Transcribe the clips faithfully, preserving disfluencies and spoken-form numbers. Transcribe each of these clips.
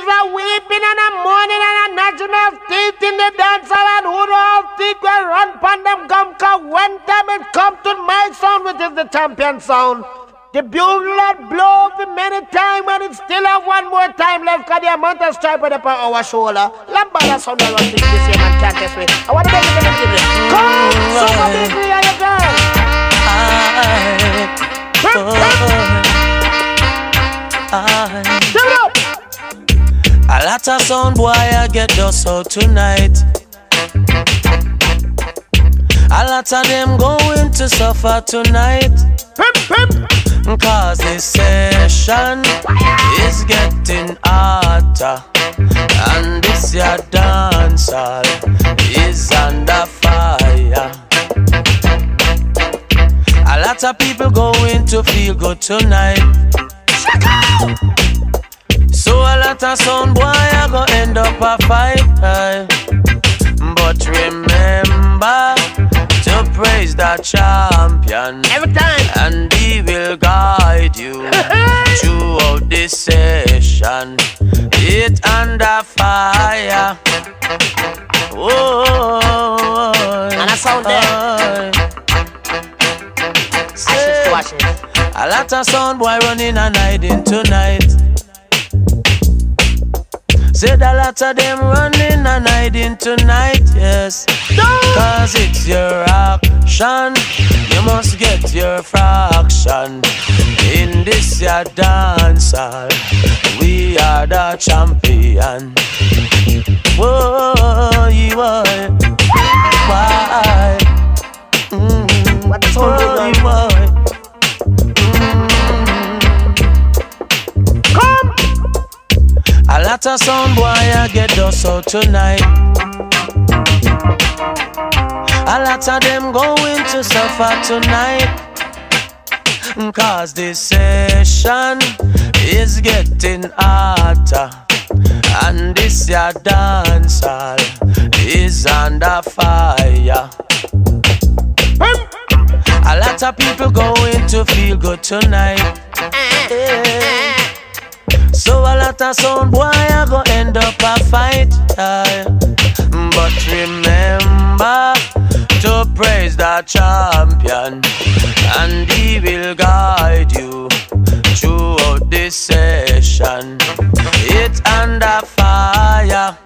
is a weeping and a mourning and a gnashing of teeth in the dance hall, and who know how teeth will run pon them gum, cause when time it come to my sound, which is the champion sound, the bugle that blow for many times, and it still have one more time left, cause the amount of stripe on our shoulder. Lambada sound that was think this year, man, can't test me. I want to make it a little. Come, super baby, are you girl? A lot of sound boy I get dust out tonight. A lot of them going to suffer tonight. Pimp, pimp. Cause this session is getting hotter, and this your dance hall is under fire. A lot of people going to feel good tonight. So a lot of sound boy are gonna end up a fight, aye. But remember to praise the champion Every time, and he will guide you throughout this session. It under fire. Oh, and I sound there. Ashes to ashes. A lot of sound boy running and hiding tonight. Said a lot of them running and hiding tonight, yes. Cause it's your action, you must get your fraction. In this your dance hall, we are the champion. Whoa, you are. Why? Mm, What the sound do, whoa, you are. A lot of sound boy I get dust out tonight. A lot of them going to suffer tonight. Cause this session is getting hotter, and this your dance hall is under fire. A lot of people going to feel good tonight. Yeah. So a lot of sound boy are gonna end up a fight, aye. But remember to praise the champion, and he will guide you throughout this session. It's under fire.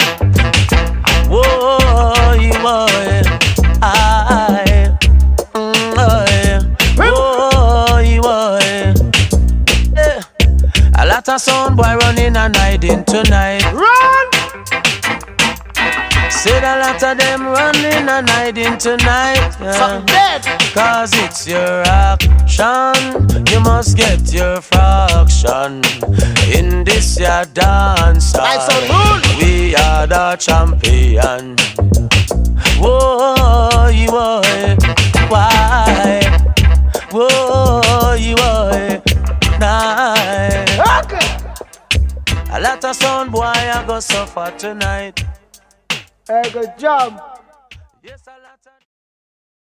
Whoa, you boy, aye. Whoa, you boy. A lot of sound boy running and hiding tonight. Run! Said a lot of them running and hiding tonight, yeah. Something dead. Cause it's your action, you must get your fraction. In this your dance hall, we are the champion. Whoa, you boy, why? Whoa, you boy, nice. Okay. A lot of sound boy I go suffer tonight. Hey, good job. Yes, I